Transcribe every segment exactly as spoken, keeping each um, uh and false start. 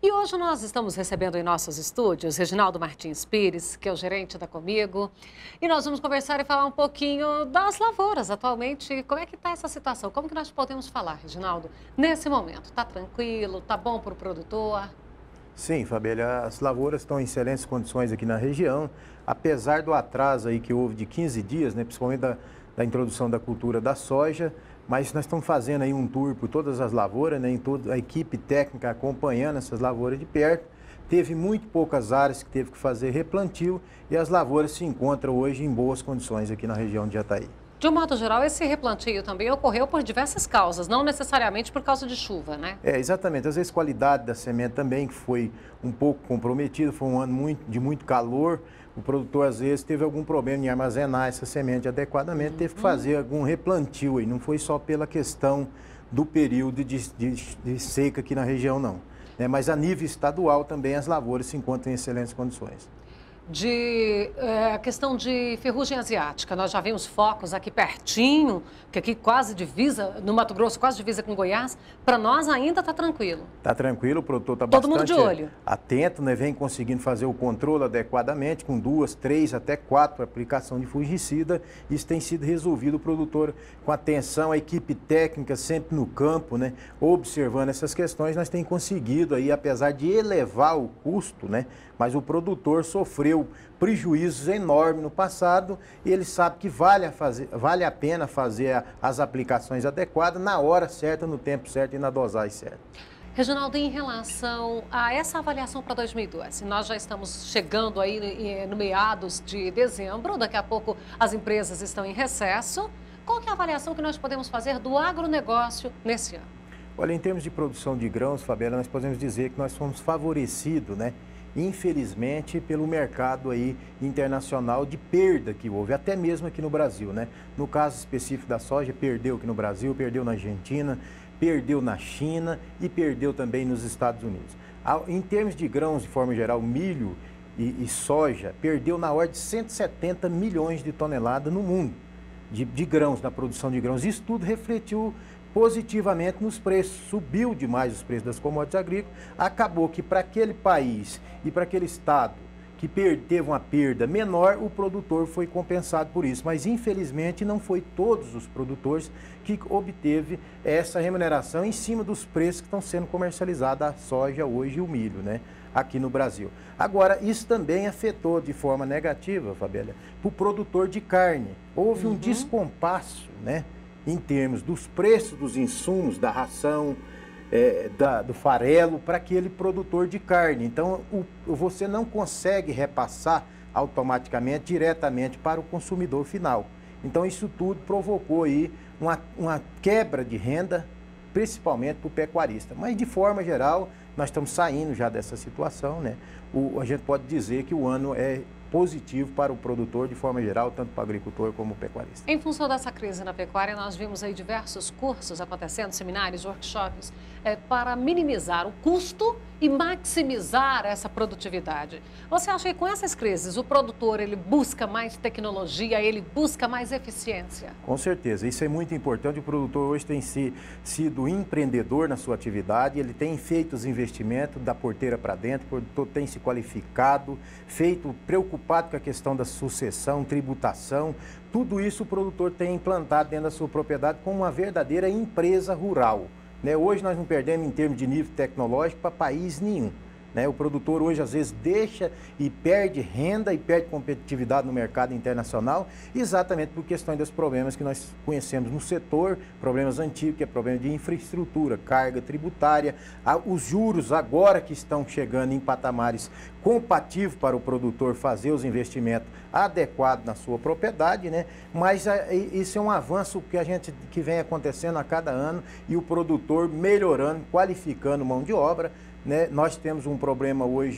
E hoje nós estamos recebendo em nossos estúdios Reginaldo Martins Pires, que é o gerente da Comigo, e nós vamos conversar e falar um pouquinho das lavouras atualmente. Como é que está essa situação? Como que nós podemos falar, Reginaldo, nesse momento? Está tranquilo? Está bom para o produtor? Sim, Fabíola, as lavouras estão em excelentes condições aqui na região, apesar do atraso aí que houve de quinze dias, né, principalmente da, da introdução da cultura da soja, mas nós estamos fazendo aí um tour por todas as lavouras, né, em toda a equipe técnica acompanhando essas lavouras de perto. Teve muito poucas áreas que teve que fazer replantio e as lavouras se encontram hoje em boas condições aqui na região de Jataí. De um modo geral, esse replantio também ocorreu por diversas causas, não necessariamente por causa de chuva, né? É, exatamente. Às vezes a qualidade da semente também, que foi um pouco comprometida, foi um ano muito, de muito calor. O produtor, às vezes, teve algum problema em armazenar essa semente adequadamente, uhum. teve que fazer algum replantio aí. Não foi só pela questão do período de, de, de seca aqui na região, não. É, mas a nível estadual também as lavouras se encontram em excelentes condições. De é, questão de ferrugem asiática, nós já vimos focos aqui pertinho, que aqui quase divisa, no Mato Grosso, quase divisa com Goiás. Para nós ainda está tranquilo. Está tranquilo, o produtor está bastante mundo de olho. atento, né? Vem conseguindo fazer o controle adequadamente, com duas, três, até quatro aplicação de fungicida. Isso tem sido resolvido, o produtor com atenção, a equipe técnica sempre no campo, né? Observando essas questões, nós temos conseguido aí, apesar de elevar o custo, né? Mas o produtor sofreu prejuízos enormes no passado e ele sabe que vale a, fazer, vale a pena fazer a, as aplicações adequadas na hora certa, no tempo certo e na dosagem certa. Reginaldo, em relação a essa avaliação para dois mil e doze, nós já estamos chegando aí no meados de dezembro, daqui a pouco as empresas estão em recesso. Qual que é a avaliação que nós podemos fazer do agronegócio nesse ano? Olha, em termos de produção de grãos, Fabíola, nós podemos dizer que nós fomos favorecidos, né? Infelizmente, pelo mercado aí internacional de perda que houve, até mesmo aqui no Brasil, né? No caso específico da soja, perdeu aqui no Brasil, perdeu na Argentina, perdeu na China e perdeu também nos Estados Unidos. Em termos de grãos, de forma geral, milho e, e soja, perdeu na ordem de cento e setenta milhões de toneladas no mundo de, de grãos, na produção de grãos. Isso tudo refletiu positivamente nos preços, subiu demais os preços das commodities agrícolas, acabou que para aquele país e para aquele estado que teve uma perda menor, o produtor foi compensado por isso, mas infelizmente não foi todos os produtores que obteve essa remuneração em cima dos preços que estão sendo comercializados a soja hoje e o milho, né, aqui no Brasil. Agora, isso também afetou de forma negativa, Fabíola, para o produtor de carne. Houve uhum. um descompasso, né, em termos dos preços dos insumos, da ração, é, da, do farelo, para aquele produtor de carne. Então, o, você não consegue repassar automaticamente, diretamente para o consumidor final. Então, isso tudo provocou aí uma, uma quebra de renda, principalmente para o pecuarista. Mas, de forma geral, nós estamos saindo já dessa situação, né? O, a gente pode dizer que o ano é positivo para o produtor de forma geral, tanto para o agricultor como o pecuarista. Em função dessa crise na pecuária, nós vimos aí diversos cursos acontecendo, seminários, workshops, é, para minimizar o custo e maximizar essa produtividade. Você acha que com essas crises o produtor ele busca mais tecnologia, ele busca mais eficiência? Com certeza, isso é muito importante. O produtor hoje tem se, sido empreendedor na sua atividade, ele tem feito os investimentos da porteira para dentro, o produtor tem se qualificado, feito, preocupado com a questão da sucessão, tributação, tudo isso o produtor tem implantado dentro da sua propriedade como uma verdadeira empresa rural. Né? Hoje nós não perdemos em termos de nível tecnológico para país nenhum. Né? O produtor hoje às vezes deixa e perde renda e perde competitividade no mercado internacional, exatamente por questões dos problemas que nós conhecemos no setor, problemas antigos, que é problema de infraestrutura, carga tributária, os juros agora que estão chegando em patamares compatíveis para o produtor fazer os investimentos adequados na sua propriedade, né? Mas isso é um avanço que a gente que vem acontecendo a cada ano e o produtor melhorando, qualificando mão de obra. Né? Nós temos um problema hoje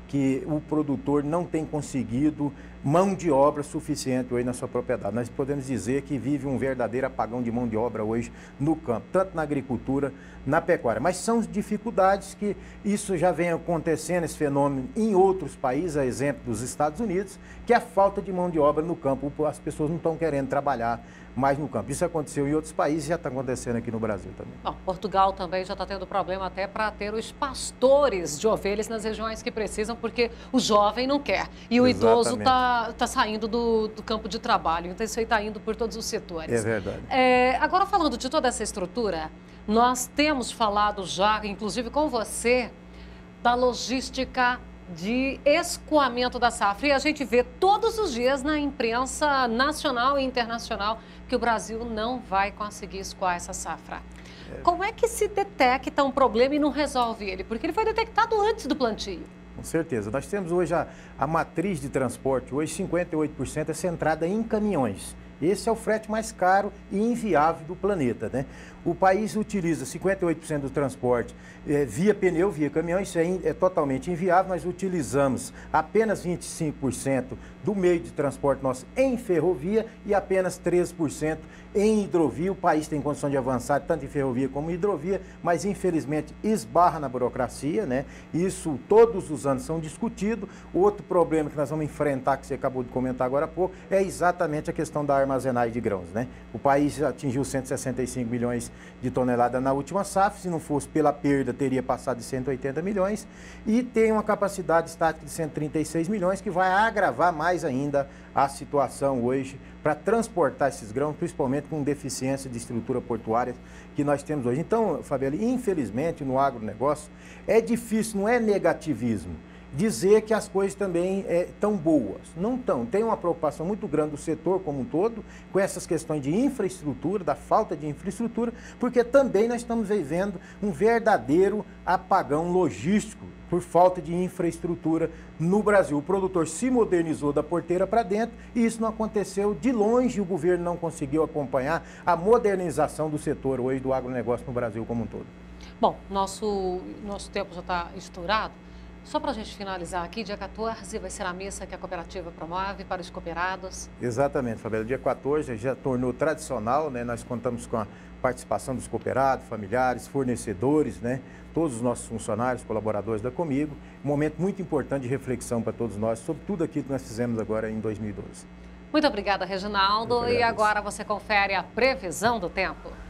que o produtor não tem conseguido mão de obra suficiente hoje na sua propriedade. Nós podemos dizer que vive um verdadeiro apagão de mão de obra hoje no campo, tanto na agricultura, na pecuária. Mas são dificuldades que isso já vem acontecendo, esse fenômeno, em outros países, a exemplo dos Estados Unidos, que é a falta de mão de obra no campo. As pessoas não estão querendo trabalhar mais no campo. Isso aconteceu em outros países e já está acontecendo aqui no Brasil também. Bom, Portugal também já está tendo problema até para ter os pastores de ovelhas nas regiões que precisam, porque o jovem não quer. E o Exatamente. idoso está tá saindo do, do campo de trabalho. Então, isso aí está indo por todos os setores. É verdade. É, agora, falando de toda essa estrutura, nós temos falado já, inclusive com você, da logística de escoamento da safra. E a gente vê todos os dias na imprensa nacional e internacional que o Brasil não vai conseguir escoar essa safra. É. Como é que se detecta um problema e não resolve ele? Porque ele foi detectado antes do plantio. Com certeza. Nós temos hoje a, a matriz de transporte, hoje cinquenta e oito por cento é centrada em caminhões. Esse é o frete mais caro e inviável do planeta, né? O país utiliza cinquenta e oito por cento do transporte é, via pneu, via caminhão, isso é, in, é totalmente inviável. Nós utilizamos apenas vinte e cinco por cento do meio de transporte nosso em ferrovia e apenas treze por cento em hidrovia. O país tem condição de avançar tanto em ferrovia como em hidrovia, mas infelizmente esbarra na burocracia, né? Isso todos os anos são discutidos. Outro problema que nós vamos enfrentar, que você acabou de comentar agora há pouco, é exatamente a questão da armazenagem de grãos, né? O país atingiu cento e sessenta e cinco milhões de toneladas na última safra, se não fosse pela perda, teria passado de cento e oitenta milhões, e tem uma capacidade estática de cento e trinta e seis milhões, que vai agravar mais ainda a situação hoje para transportar esses grãos, principalmente com deficiência de estrutura portuária que nós temos hoje. Então, Fabeli, infelizmente, no agronegócio, é difícil, não é negativismo, dizer que as coisas também estão é, boas. Não estão. Tem uma preocupação muito grande do setor como um todo com essas questões de infraestrutura, da falta de infraestrutura, porque também nós estamos vivendo um verdadeiro apagão logístico por falta de infraestrutura no Brasil. O produtor se modernizou da porteira para dentro e isso não aconteceu de longe. O governo não conseguiu acompanhar a modernização do setor hoje do agronegócio no Brasil como um todo. Bom, nosso, nosso tempo já está estourado. Só para a gente finalizar aqui, dia quatorze vai ser a missa que a cooperativa promove para os cooperados. Exatamente, Fabiola. Dia quatorze já tornou tradicional, né? Nós contamos com a participação dos cooperados, familiares, fornecedores, né? Todos os nossos funcionários, colaboradores da Comigo. Um momento muito importante de reflexão para todos nós sobre tudo aquilo que nós fizemos agora em dois mil e doze. Muito obrigada, Reginaldo. E agora você confere a previsão do tempo.